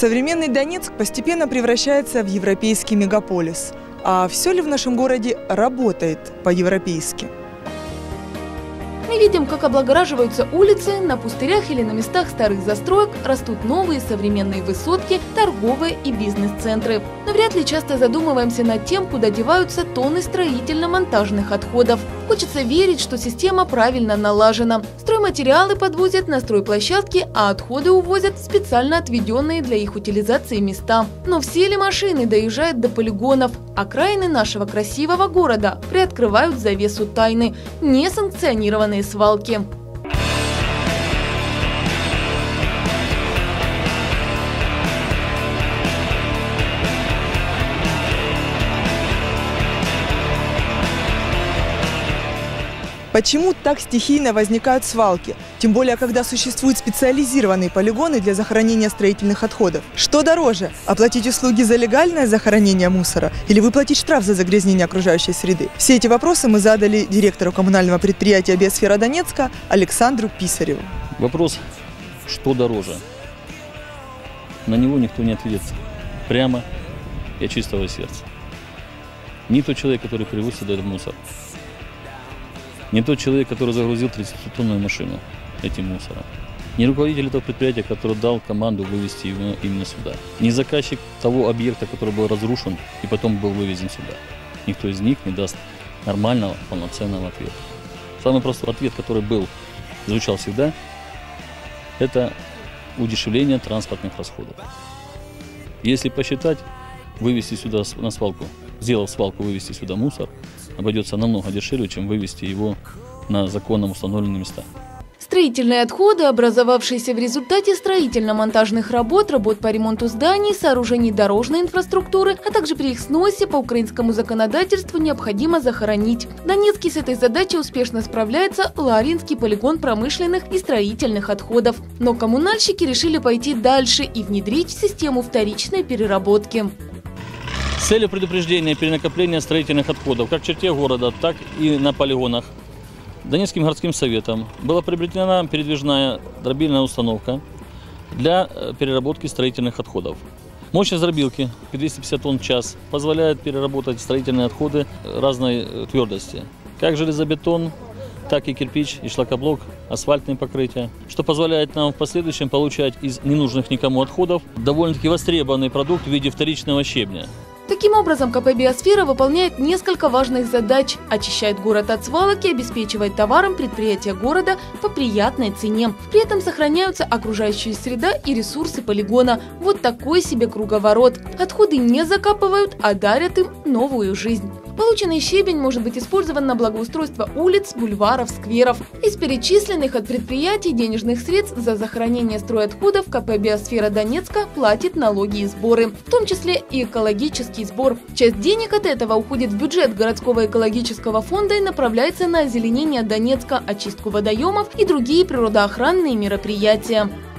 Современный Донецк постепенно превращается в европейский мегаполис. А все ли в нашем городе работает по-европейски? Мы видим, как облагораживаются улицы, на пустырях или на местах старых застроек растут новые современные высотки, торговые и бизнес-центры. Но вряд ли часто задумываемся над тем, куда деваются тонны строительно-монтажных отходов. Хочется верить, что система правильно налажена. Стройматериалы подвозят на стройплощадки, а отходы увозят в специально отведенные для их утилизации места. Но все ли машины доезжают до полигонов? Окраины нашего красивого города приоткрывают завесу тайны. Несанкционированные свалки. Почему так стихийно возникают свалки? Тем более, когда существуют специализированные полигоны для захоронения строительных отходов. Что дороже – оплатить услуги за легальное захоронение мусора или выплатить штраф за загрязнение окружающей среды? Все эти вопросы мы задали директору коммунального предприятия «Биосфера Донецка» Александру Писареву. Вопрос, что дороже? На него никто не ответит прямо и от чистого сердца. Не тот человек, который привозит этот мусор. Не тот человек, который загрузил 30-тонную машину этим мусором. Не руководитель этого предприятия, который дал команду вывести его именно сюда. Не заказчик того объекта, который был разрушен и потом был вывезен сюда. Никто из них не даст нормального, полноценного ответа. Самый простой ответ, который звучал всегда, это удешевление транспортных расходов. Если посчитать, вывести сюда на свалку, сделав свалку, вывести сюда мусор, обойдется намного дешевле, чем вывести его на законно установленные места. Строительные отходы, образовавшиеся в результате строительно-монтажных работ по ремонту зданий, сооружений дорожной инфраструктуры, а также при их сносе по украинскому законодательству необходимо захоронить. В Донецке с этой задачей успешно справляется Ларинский полигон промышленных и строительных отходов. Но коммунальщики решили пойти дальше и внедрить в систему вторичной переработки. С целью предупреждения перенакопления строительных отходов как в черте города, так и на полигонах Донецким городским советом была приобретена передвижная дробильная установка для переработки строительных отходов. Мощность дробилки 250 тонн в час позволяет переработать строительные отходы разной твердости, как железобетон, так и кирпич и шлакоблок, асфальтные покрытия, что позволяет нам в последующем получать из ненужных никому отходов довольно-таки востребованный продукт в виде вторичного щебня. Таким образом, КП «Биосфера» выполняет несколько важных задач. Очищает город от свалок и обеспечивает товаром предприятия города по приятной цене. При этом сохраняются окружающая среда и ресурсы полигона. Вот такой себе круговорот. Отходы не закапывают, а дарят им новую жизнь. Полученный щебень может быть использован на благоустройство улиц, бульваров, скверов. Из перечисленных от предприятий денежных средств за захоронение стройотходов КП «Биосфера Донецка» платит налоги и сборы, в том числе и экологический сбор. Часть денег от этого уходит в бюджет городского экологического фонда и направляется на озеленение Донецка, очистку водоемов и другие природоохранные мероприятия.